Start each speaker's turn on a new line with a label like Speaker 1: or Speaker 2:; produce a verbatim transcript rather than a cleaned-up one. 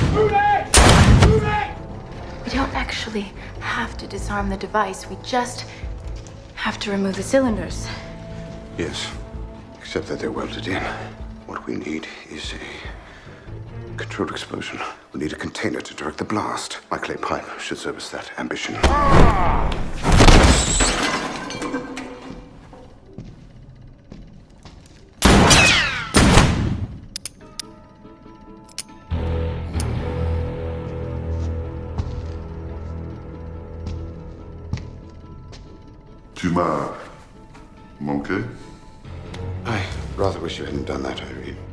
Speaker 1: We don't actually have to disarm the device. We just have to remove the cylinders.
Speaker 2: Yes, except that they're welded in. What we need is a controlled explosion. We need a container to direct the blast. My clay pipe should service that ambition.
Speaker 3: Tu m'as manqué?
Speaker 2: I rather wish you hadn't done that, Irene.